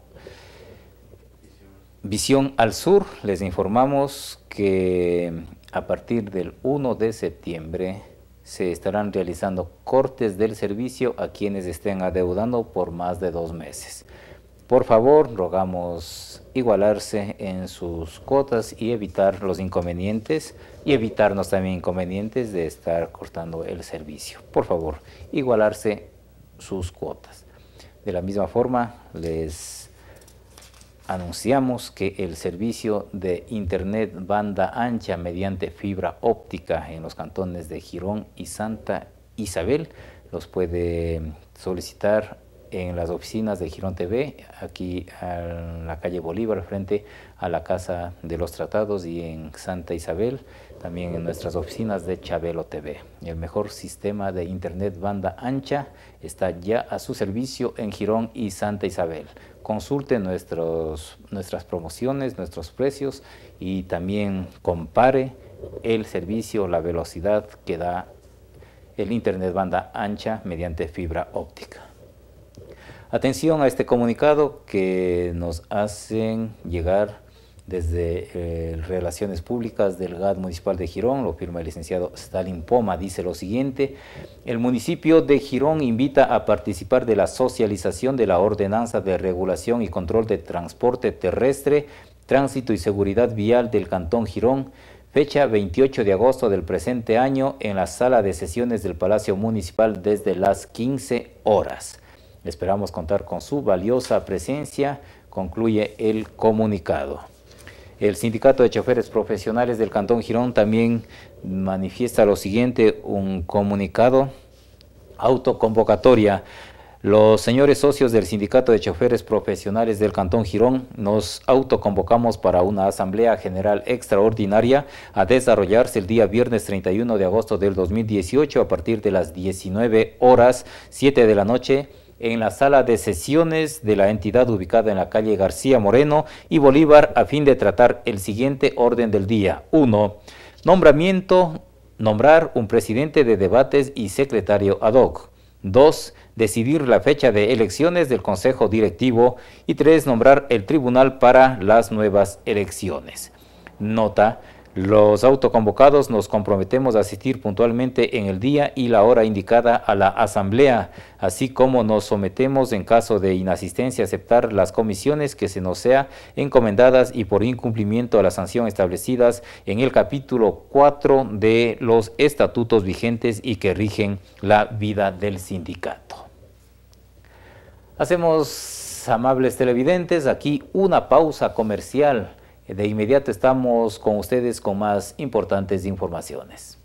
Visión al Sur, les informamos que a partir del 1 de septiembre se estarán realizando cortes del servicio a quienes estén adeudando por más de 2 meses. Por favor, rogamos igualarse en sus cuotas y evitar los inconvenientes y evitarnos también inconvenientes de estar cortando el servicio. Por favor, igualarse sus cuotas. De la misma forma, les anunciamos que el servicio de internet banda ancha mediante fibra óptica en los cantones de Girón y Santa Isabel los puede solicitar en las oficinas de Girón TV, aquí en la calle Bolívar, frente a la Casa de los Tratados, y en Santa Isabel, también en nuestras oficinas de Chabelo TV. El mejor sistema de internet banda ancha está ya a su servicio en Girón y Santa Isabel. Consulte nuestras promociones, nuestros precios, y también compare el servicio, la velocidad que da el internet banda ancha mediante fibra óptica. Atención a este comunicado que nos hacen llegar desde Relaciones Públicas del GAD Municipal de Girón, lo firma el licenciado Stalin Poma. Dice lo siguiente: el municipio de Girón invita a participar de la socialización de la Ordenanza de Regulación y Control de Transporte Terrestre Tránsito y Seguridad Vial del Cantón Girón, fecha 28 de agosto del presente año en la sala de sesiones del Palacio Municipal desde las 15 horas. Esperamos contar con su valiosa presencia, concluye el comunicado. El Sindicato de Choferes Profesionales del Cantón Girón también manifiesta lo siguiente, un comunicado, autoconvocatoria. Los señores socios del Sindicato de Choferes Profesionales del Cantón Girón nos autoconvocamos para una Asamblea General Extraordinaria a desarrollarse el día viernes 31 de agosto del 2018 a partir de las 19 horas, 7 de la noche, en la sala de sesiones de la entidad ubicada en la calle García Moreno y Bolívar a fin de tratar el siguiente orden del día. 1. Nombrar un presidente de debates y secretario ad hoc. 2. Decidir la fecha de elecciones del Consejo Directivo. Y 3. Nombrar el tribunal para las nuevas elecciones. Nota. Los autoconvocados nos comprometemos a asistir puntualmente en el día y la hora indicada a la asamblea, así como nos sometemos en caso de inasistencia a aceptar las comisiones que se nos sea encomendadas y por incumplimiento a la sanción establecidas en el capítulo 4 de los estatutos vigentes y que rigen la vida del sindicato. Hacemos, amables televidentes, aquí una pausa comercial. De inmediato estamos con ustedes con más importantes informaciones.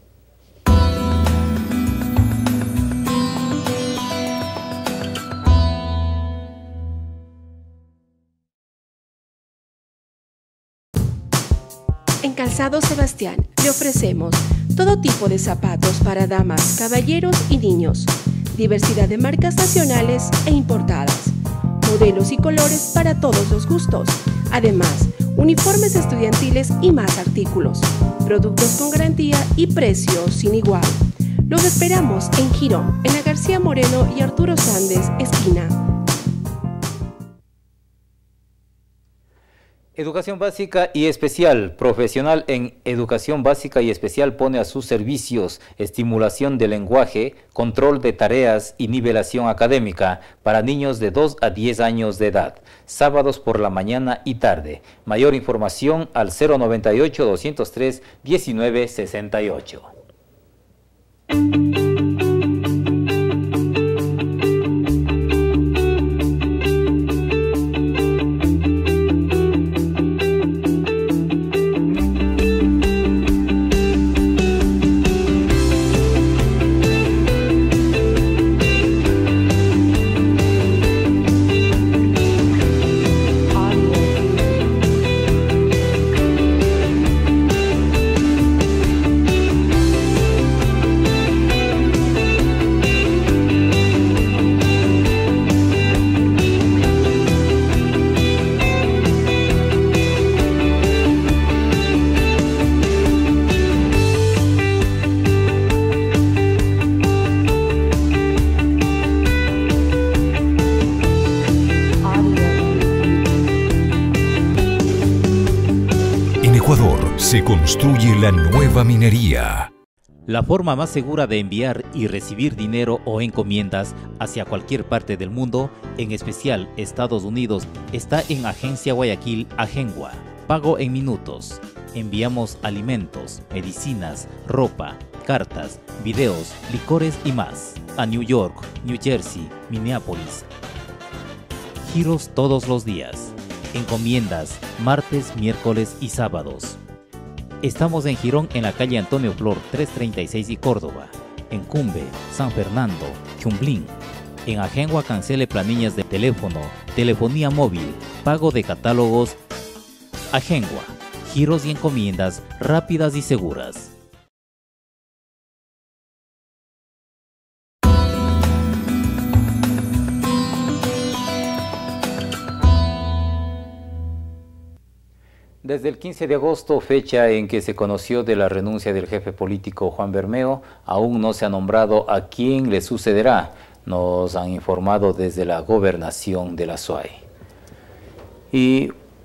En Calzado Sebastián le ofrecemos todo tipo de zapatos para damas, caballeros y niños, diversidad de marcas nacionales e importadas, modelos y colores para todos los gustos. Además, uniformes estudiantiles y más artículos, productos con garantía y precios sin igual. Los esperamos en Girón, en la García Moreno y Arturo Sández, esquina. Educación básica y especial. Profesional en educación básica y especial pone a sus servicios estimulación del lenguaje, control de tareas y nivelación académica para niños de 2 a 10 años de edad. Sábados por la mañana y tarde. Mayor información al 098-203-1968. Se construye la nueva minería. La forma más segura de enviar y recibir dinero o encomiendas hacia cualquier parte del mundo, en especial Estados Unidos, está en Agencia Guayaquil Agengua. Pago en minutos. Enviamos alimentos, medicinas, ropa, cartas, videos, licores y más a New York, New Jersey, Minneapolis. Giros todos los días. Encomiendas martes, miércoles y sábados. Estamos en Girón, en la calle Antonio Flor 336 y Córdoba. En Cumbe, San Fernando, Chumblín. En Agengua cancele planillas de teléfono, telefonía móvil, pago de catálogos. Agengua, giros y encomiendas rápidas y seguras. Desde el 15 de agosto, fecha en que se conoció de la renuncia del jefe político Juan Bermeo, aún no se ha nombrado a quién le sucederá, nos han informado desde la gobernación de la SUAY. Y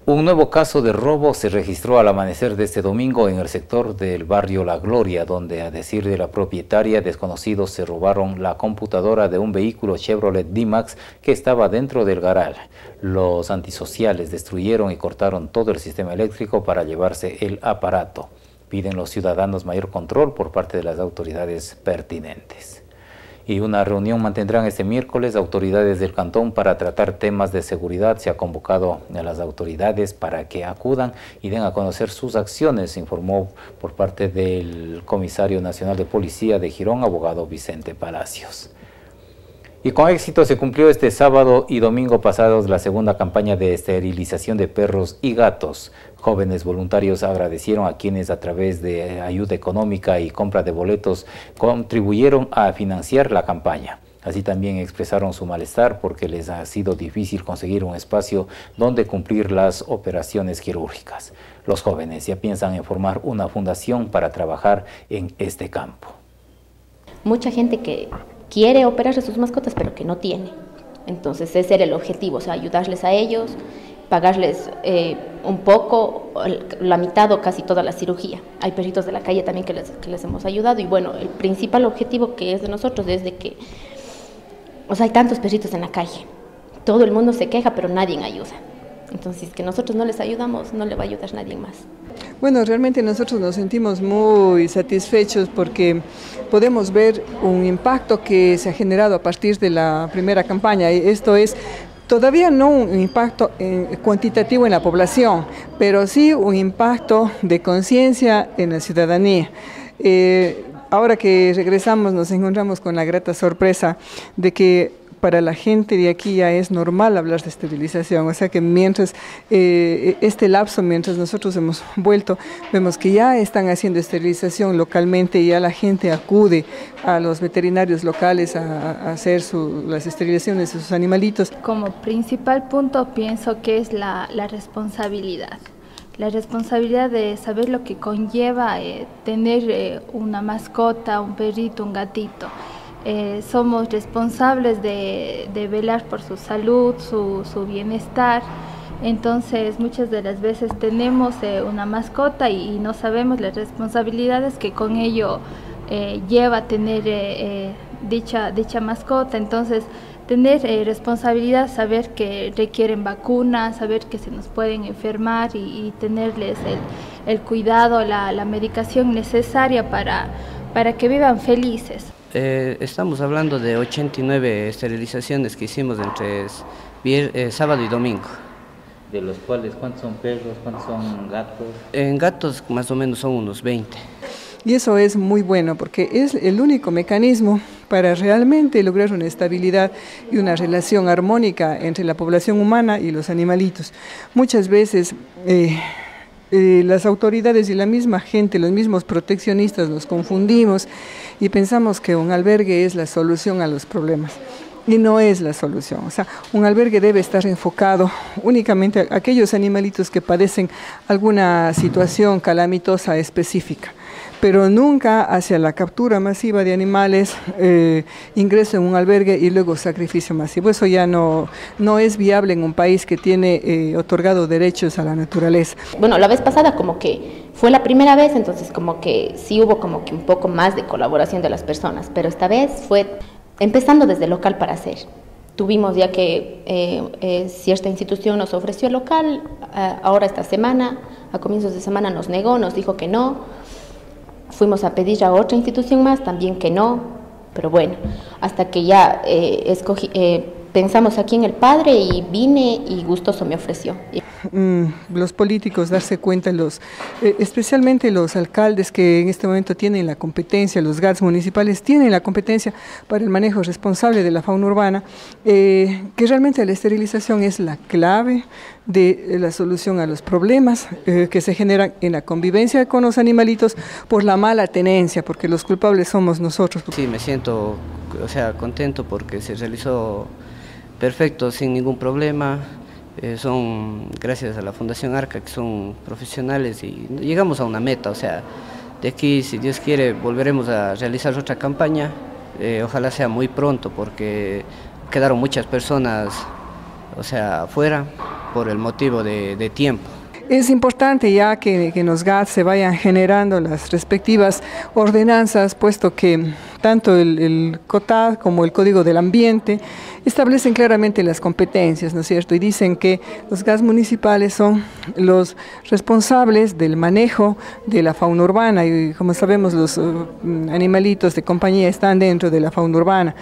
Un nuevo caso de robo se registró al amanecer de este domingo en el sector del barrio La Gloria, donde, a decir de la propietaria, desconocidos se robaron la computadora de un vehículo Chevrolet D-Max que estaba dentro del garaje. Los antisociales destruyeron y cortaron todo el sistema eléctrico para llevarse el aparato. Piden los ciudadanos mayor control por parte de las autoridades pertinentes. Y una reunión mantendrán este miércoles autoridades del cantón para tratar temas de seguridad. Se ha convocado a las autoridades para que acudan y den a conocer sus acciones, informó por parte del Comisario Nacional de Policía de Girón, abogado Vicente Palacios. Y con éxito se cumplió este sábado y domingo pasados la segunda campaña de esterilización de perros y gatos. Jóvenes voluntarios agradecieron a quienes a través de ayuda económica y compra de boletos contribuyeron a financiar la campaña. Así también expresaron su malestar porque les ha sido difícil conseguir un espacio donde cumplir las operaciones quirúrgicas. Los jóvenes ya piensan en formar una fundación para trabajar en este campo. Mucha gente que quiere operarse sus mascotas, pero que no tiene. Entonces ese era el objetivo, o sea, ayudarles a ellos, pagarles un poco, la mitad o casi toda la cirugía. Hay perritos de la calle también que les hemos ayudado y bueno, el principal objetivo que es de nosotros es de que, o sea, hay tantos perritos en la calle, todo el mundo se queja, pero nadie ayuda. Entonces, que nosotros no les ayudamos, no le va a ayudar nadie más. Bueno, realmente nosotros nos sentimos muy satisfechos porque podemos ver un impacto que se ha generado a partir de la primera campaña. Esto es todavía no un impacto cuantitativo en la población, pero sí un impacto de conciencia en la ciudadanía. Ahora que regresamos nos encontramos con la grata sorpresa de que para la gente de aquí ya es normal hablar de esterilización, o sea que mientras este lapso, mientras nosotros hemos vuelto, vemos que ya están haciendo esterilización localmente y ya la gente acude a los veterinarios locales a hacer las esterilizaciones de sus animalitos. Como principal punto pienso que es la responsabilidad. La responsabilidad de saber lo que conlleva tener una mascota, un perrito, un gatito. Somos responsables de velar por su salud, su bienestar. Entonces muchas de las veces tenemos una mascota y no sabemos las responsabilidades que con ello lleva tener dicha mascota. Entonces tener responsabilidad, saber que requieren vacunas, saber que se nos pueden enfermar y tenerles el cuidado, la medicación necesaria para que vivan felices. Estamos hablando de 89 esterilizaciones que hicimos entre sábado y domingo. ¿De los cuales cuántos son perros, cuántos son gatos? En gatos más o menos son unos 20. Y eso es muy bueno porque es el único mecanismo para realmente lograr una estabilidad y una relación armónica entre la población humana y los animalitos. Muchas veces las autoridades y la misma gente, los mismos proteccionistas nos confundimos y pensamos que un albergue es la solución a los problemas. Y no es la solución. O sea, un albergue debe estar enfocado únicamente a aquellos animalitos que padecen alguna situación calamitosa específica, pero nunca hacia la captura masiva de animales, ingreso en un albergue y luego sacrificio masivo. Eso ya no es viable en un país que tiene otorgado derechos a la naturaleza. Bueno, la vez pasada como que fue la primera vez, entonces como que sí hubo como que un poco más de colaboración de las personas, pero esta vez fue empezando desde el local para hacer. Tuvimos ya que cierta institución nos ofreció el local, ahora esta semana, a comienzos de semana nos negó, nos dijo que no. Fuimos a pedir a otra institución más, también que no, pero bueno, hasta que ya pensamos aquí en el Padre y vine y gustoso me ofreció. Los políticos darse cuenta, especialmente los alcaldes que en este momento tienen la competencia, los GATS municipales tienen la competencia para el manejo responsable de la fauna urbana, que realmente la esterilización es la clave de la solución a los problemas que se generan en la convivencia con los animalitos por la mala tenencia, porque los culpables somos nosotros. Sí, me siento contento porque se realizó perfecto, sin ningún problema. Son gracias a la Fundación Arca, que son profesionales, y llegamos a una meta. O sea, de aquí, si Dios quiere, volveremos a realizar otra campaña. Ojalá sea muy pronto, porque quedaron muchas personas afuera. por el motivo de tiempo. Es importante ya que en los GAT se vayan generando las respectivas ordenanzas, puesto que tanto el COTAD como el Código del Ambiente establecen claramente las competencias, ¿no es cierto? Y dicen que los GAT municipales son los responsables del manejo de la fauna urbana y, como sabemos, los animalitos de compañía están dentro de la fauna urbana.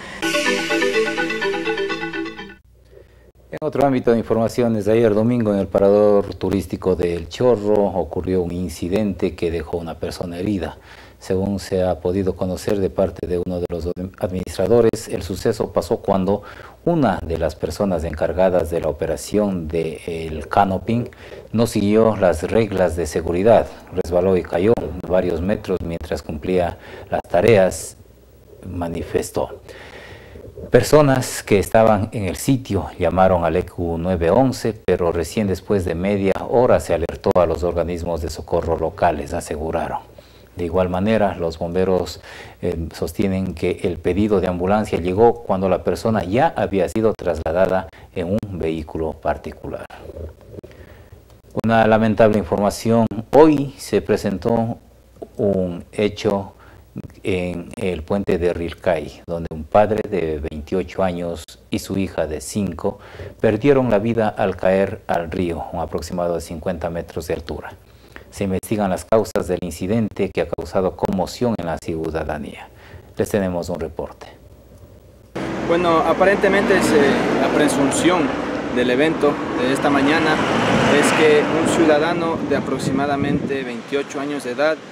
En otro ámbito de informaciones, ayer domingo en el parador turístico de El Chorro ocurrió un incidente que dejó una persona herida. Según se ha podido conocer de parte de uno de los administradores, el suceso pasó cuando una de las personas encargadas de la operación del canoping no siguió las reglas de seguridad, resbaló y cayó varios metros mientras cumplía las tareas, manifestó. Personas que estaban en el sitio llamaron al ECU 911, pero recién después de media hora se alertó a los organismos de socorro locales, aseguraron. De igual manera, los bomberos sostienen que el pedido de ambulancia llegó cuando la persona ya había sido trasladada en un vehículo particular. Una lamentable información. Hoy se presentó un hecho en el puente de Rilcay, donde un padre de 28 años y su hija de 5 perdieron la vida al caer al río, un aproximado de 50 metros de altura. Se investigan las causas del incidente que ha causado conmoción en la ciudadanía. Les tenemos un reporte. Bueno, aparentemente la presunción del evento de esta mañana es que un ciudadano de aproximadamente 28 años de edad,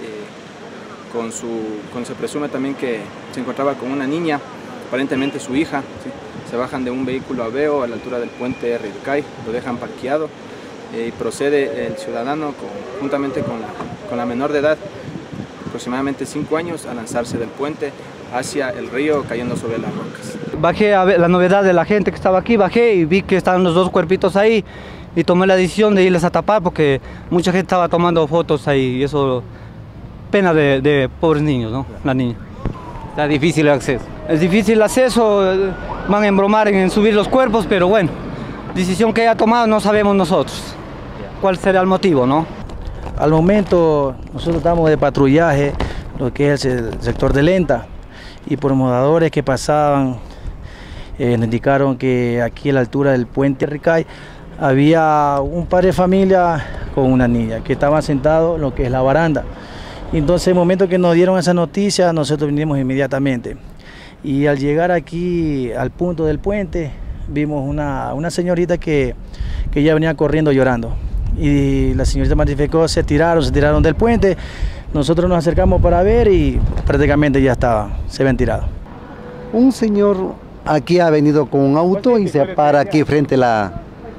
se presume también que se encontraba con una niña, aparentemente su hija, ¿sí? Se bajan de un vehículo Aveo a la altura del puente Rilcay, lo dejan parqueado y procede el ciudadano juntamente con la menor de edad, aproximadamente 5 años, a lanzarse del puente hacia el río cayendo sobre las rocas. Bajé a ver la novedad de la gente que estaba aquí, bajé y vi que estaban los dos cuerpitos ahí y tomé la decisión de irles a tapar porque mucha gente estaba tomando fotos ahí y eso... Pena de pobres niños, ¿no? La niña. Está difícil el acceso. Es difícil el acceso, van a embromar en subir los cuerpos, pero bueno, decisión que haya tomado no sabemos nosotros. ¿Cuál será el motivo, no? Al momento nosotros estamos de patrullaje, lo que es el sector de Lenta, y por moradores que pasaban nos indicaron que aquí a la altura del puente Rilcay había un padre de familia con una niña que estaban sentados en lo que es la baranda. Entonces, en el momento que nos dieron esa noticia, nosotros vinimos inmediatamente. Y al llegar aquí al punto del puente, vimos una señorita que ya venía corriendo llorando. Y la señorita manifestó, se tiraron del puente. Nosotros nos acercamos para ver y prácticamente ya se habían tirado. Un señor aquí ha venido con un auto y se para aquí frente a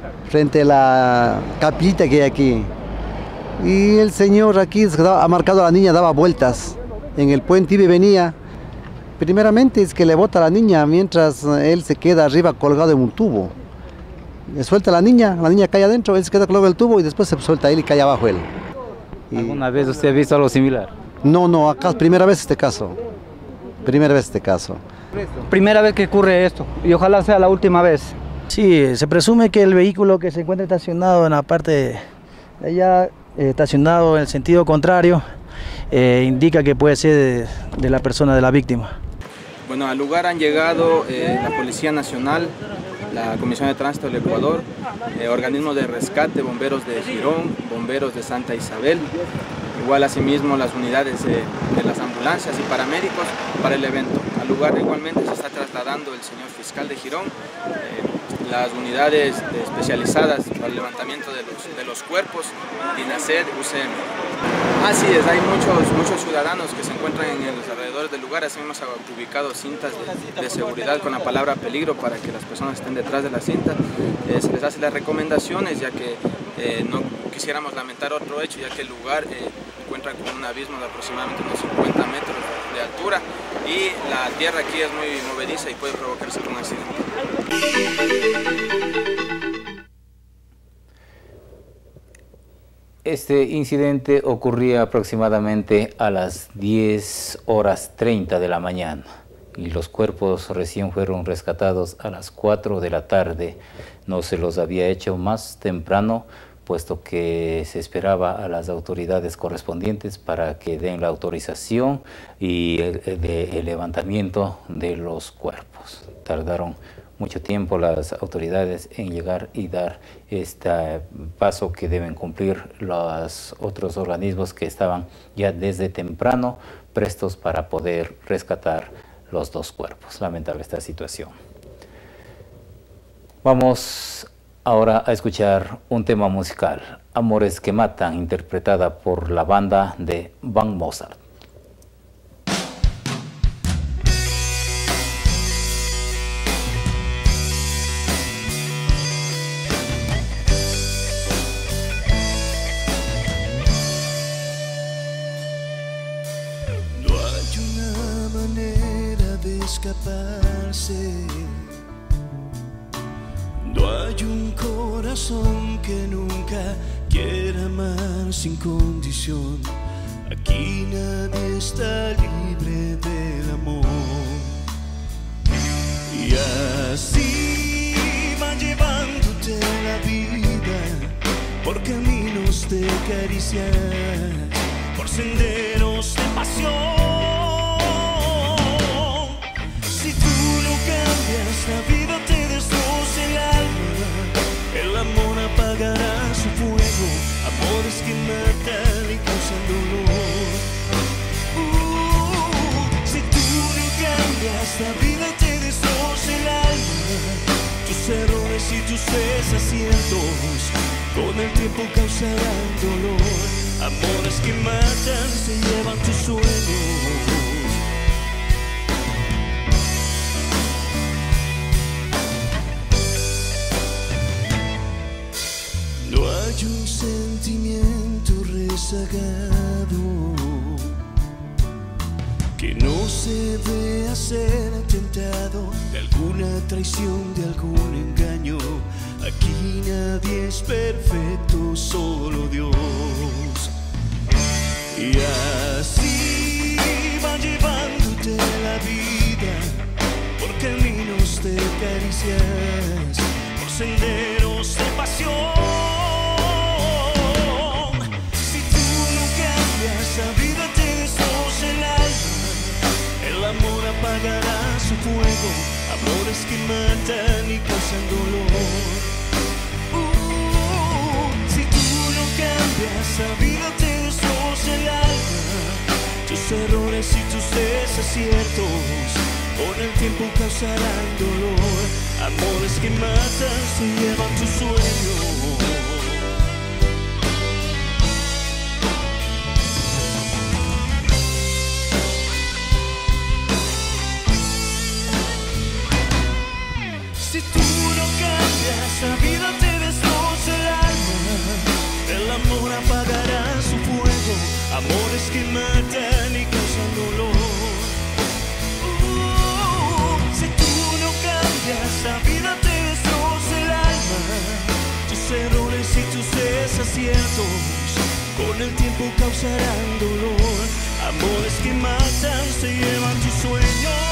la capillita que hay aquí. Y el señor aquí ha marcado a la niña, daba vueltas en el puente y venía. Primeramente es que le bota a la niña mientras él se queda arriba colgado en un tubo. Le suelta a la niña cae adentro, él se queda colgado en el tubo y después se suelta él y cae abajo él. ¿Alguna vez usted ha visto algo similar? No, acá primera vez este caso. Primera vez este caso. Primera vez que ocurre esto y ojalá sea la última vez. Sí, se presume que el vehículo que se encuentra estacionado en la parte de allá, estacionado en el sentido contrario, indica que puede ser de la persona de la víctima. Bueno, al lugar han llegado la Policía Nacional, la Comisión de Tránsito del Ecuador, organismos de rescate, bomberos de Girón, bomberos de Santa Isabel, igual asimismo las unidades de las ambulancias y paramédicos para el evento. Al lugar igualmente se está trasladando el señor fiscal de Girón, las unidades especializadas para el levantamiento de los cuerpos, DINASED, UCM. Así es, hay muchos ciudadanos que se encuentran en los alrededores del lugar, así hemos ubicado cintas de seguridad con la palabra peligro para que las personas estén detrás de la cinta. Se les hace las recomendaciones ya que no quisiéramos lamentar otro hecho, ya que el lugar encuentra con un abismo de aproximadamente unos 50 metros de altura y la tierra aquí es muy movediza y puede provocarse un accidente. Este incidente ocurría aproximadamente a las 10:30 de la mañana y los cuerpos recién fueron rescatados a las 4 de la tarde. No se los había hecho más temprano, puesto que se esperaba a las autoridades correspondientes para que den la autorización y el levantamiento de los cuerpos. Tardaron mucho tiempo las autoridades en llegar y dar este paso que deben cumplir los otros organismos que estaban ya desde temprano prestos para poder rescatar los dos cuerpos. Lamentable esta situación. Vamos ahora a escuchar un tema musical, Amores que Matan, interpretada por la banda de Van Mozart. No hay una manera de escaparse. No hay un corazón que nunca quiera amar sin condición. Aquí nadie está libre del amor. Y así va llevándote la vida por caminos de caricias, por senderos de pasión. Si tú no cambias, la vida te destroza el alma. El amor apagará su fuego, amores que matan y causan dolor. Si tú no cambias, la vida te destroza el alma. Tus errores y tus desaciertos con el tiempo causarán dolor. Amores que matan se llevan tus sueños. No hay un sentimiento rezagado que no se vea ser tentado de alguna traición, de algún engaño. Aquí nadie es perfecto, solo Dios. Y así va llevándote la vida por caminos de caricias, por senderos de pasión. Si tú no cambias, la vida te destroza el alma. El amor apagará su fuego, amores que matan y causan dolor. Si tú no cambias, la vida te destroza el alma. Tus errores y tus desaciertos con el tiempo causarán dolor. Amores que matan se llevan tus sueños. Si tú no cambias, la vida te destroza el alma. El amor apagará su fuego, amores que matan y causan dolor. Si tú no cambias, la vida te destroza el alma. Tus errores y tus desaciertos con el tiempo causarán dolor. Amores que matan se llevan tus sueños.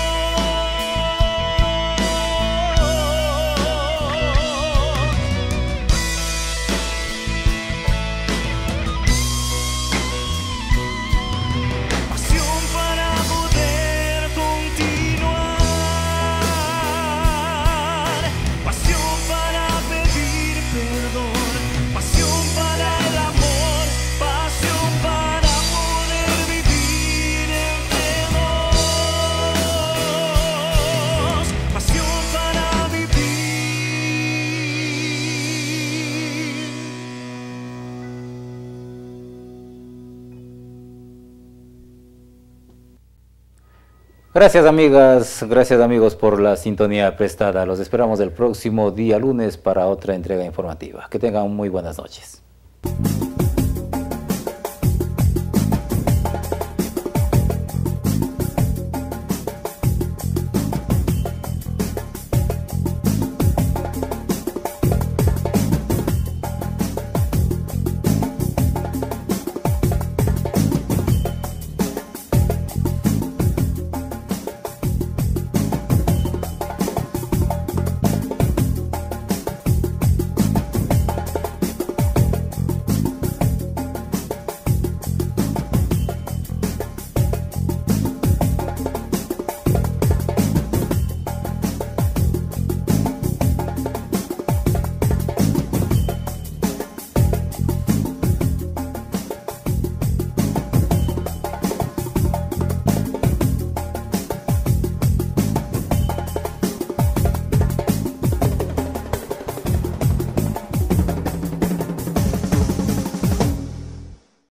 Gracias amigas, gracias amigos por la sintonía prestada. Los esperamos el próximo día lunes para otra entrega informativa. Que tengan muy buenas noches.